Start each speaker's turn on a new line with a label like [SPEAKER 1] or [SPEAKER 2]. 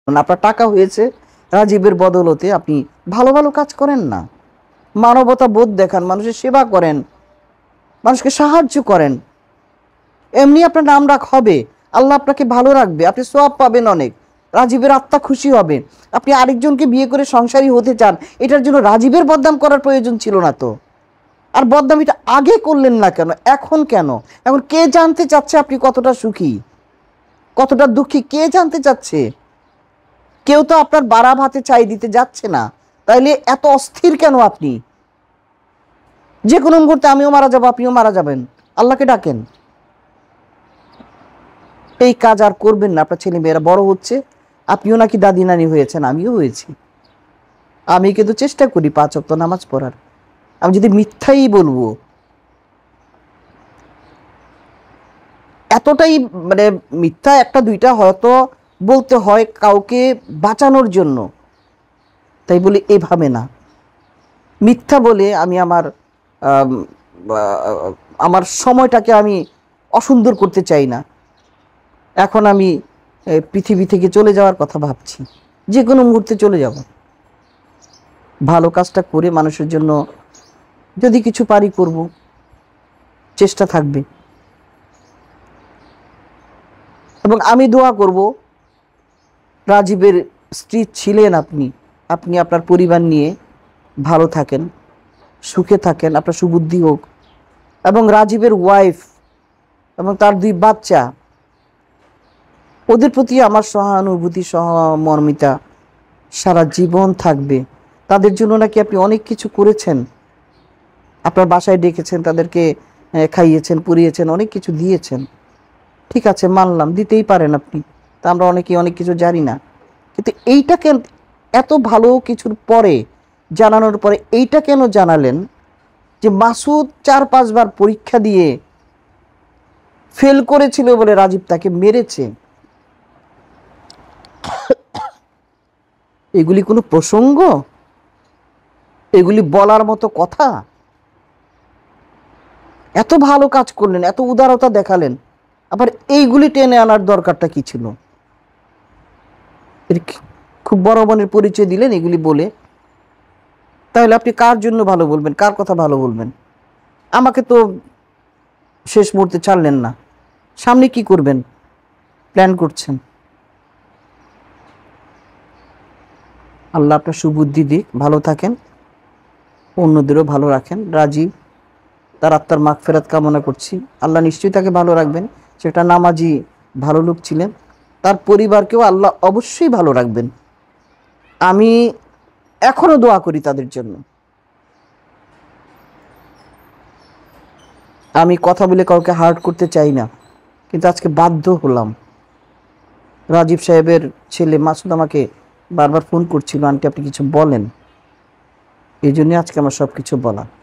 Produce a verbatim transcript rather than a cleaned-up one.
[SPEAKER 1] আপনার টাকা হয়েছে রাজীবের বদলতে, আপনি ভালো ভালো কাজ করেন না, মানবতা বোধ দেখান, মানুষের সেবা করেন, মানুষকে সাহায্য করেন, এমনি আপনার নাম রাখ হবে, আল্লাহ আপনাকে ভালো রাখবে, আপনি সওয়াব পাবেন অনেক, রাজীবের আত্মা খুশি হবে। আপনি আরেকজনকে বিয়ে করে সংসারী হতে চান, এটার জন্য রাজীবের বদনাম করার প্রয়োজন ছিল না তো। আর বদনামিটা আগে করলেন না কেন, এখন কেন? এখন কে জানতে চাচ্ছে আপনি কতটা সুখী, কতটা দুঃখী, কে জানতে চাচ্ছে? কেউ তো আপনার বাড়া ভাতে চাই দিতে যাচ্ছে না, তাইলে এত অস্থির কেন আপনি? যে কোনো মুহূর্তে আমিও মারা যাবো, আপনিও মারা যাবেন, আল্লাহকে ডাকেন। এই কাজ আর করবেন না। আপনার ছেলে মেয়েরা বড় হচ্ছে, আপনিও নাকি দাদি নানি হয়েছেন, আমিও হয়েছি। আমি কিন্তু চেষ্টা করি পাঁচ ওয়াক্ত নামাজ পড়ার। আমি যদি মিথ্যাই বলবো, এতটাই মানে মিথ্যা একটা দুইটা হয়তো বলতে হয় কাউকে বাঁচানোর জন্য, তাই বলে এভাবে না। মিথ্যা বলে আমি আমার আমার সময়টাকে আমি অসুন্দর করতে চাই না। এখন আমি পৃথিবী থেকে চলে যাওয়ার কথা ভাবছি, যে কোনো মুহূর্তে চলে যাব। ভালো কাজটা করে মানুষের জন্য যদি কিছু পারি করব, চেষ্টা থাকবে। এবং আমি দোয়া করব, রাজীবের স্ত্রী ছিলেন আপনি, আপনি আপনার পরিবার নিয়ে ভালো থাকেন, সুখে থাকেন, আপনার সুবুদ্ধি হোক। এবং রাজীবের ওয়াইফ এবং তার দুই বাচ্চা, ওদের প্রতি আমার সহানুভূতি সহমর্মিতা সারা জীবন থাকবে। তাদের জন্য নাকি আপনি অনেক কিছু করেছেন, আপনার বাসায় ডেকেছেন, তাদেরকে খাইয়েছেন, পরিয়েছেন, অনেক কিছু দিয়েছেন। ঠিক আছে, মানলাম, দিতেই পারেন আপনি, তা আমরা অনেকেই অনেক কিছু জানি না। কিন্তু এইটা কেন এত ভালো কিছুর পরে, জানানোর পরে এইটা কেন জানালেন যে মাসুদ চার পাঁচবার পরীক্ষা দিয়ে ফেল করেছিল বলে রাজীব তাকে মেরেছে? এগুলি কোনো প্রসঙ্গ? এগুলি বলার মতো কথা? এত ভালো কাজ করলেন, এত উদারতা দেখালেন, আবার এইগুলি টেনে আনার দরকারটা কি ছিল? খুব বড় মনের পরিচয় দিলেন এগুলি বলে। তাহলে আপনি কার জন্য ভালো বলবেন, কার কথা ভালো বলবেন? আমাকে তো শেষ মুহূর্তে ছাড়লেন না, সামনে কি করবেন প্ল্যান করছেন? আল্লাহ আপনার সুবুদ্ধি দিক, ভালো থাকেন, অন্যদেরও ভালো রাখেন। রাজীব, তার আত্মার মাগফিরাত কামনা করছি, আল্লাহ নিশ্চয়ই তাকে ভালো রাখবেন। সেটা নামাজি ভালো লোক ছিলেন, তার পরিবারকেও আল্লাহ অবশ্যই ভালো রাখবেন। আমি এখনো দোয়া করি তাদের জন্য। আমি কথা বলে কাউকে হার্ট করতে চাই না, কিন্তু আজকে বাধ্য হলাম। রাজীব সাহেবের ছেলে মাসুদ আমাকে বারবার ফোন করছিল, আন্টি আপনি কিছু বলেন, এই জন্য আজকে আমার সব কিছু বলা।